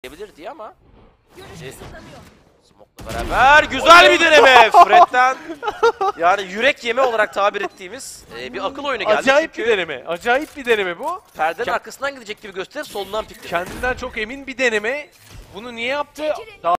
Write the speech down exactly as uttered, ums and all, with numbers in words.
diyebilir diye ama e, Smoke'la beraber güzel bir deneme Fred'den. Yani yürek yeme olarak tabir ettiğimiz e, bir akıl oyunu geldi. Acayip çünkü bir deneme. Acayip bir deneme bu. perdenin Kend- arkasından gidecek gibi gösterip solundan pikledi. Kendinden çok emin bir deneme. Bunu niye yaptı? Daha